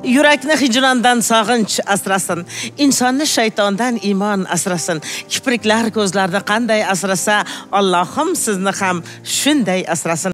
Yurakni hijrondan sog'inch asrasin. Insonni shaytondan iymon asrasin. Kipriklar ko'zlarda qanday asrasa, Allohim sizni ham shunday asrasin.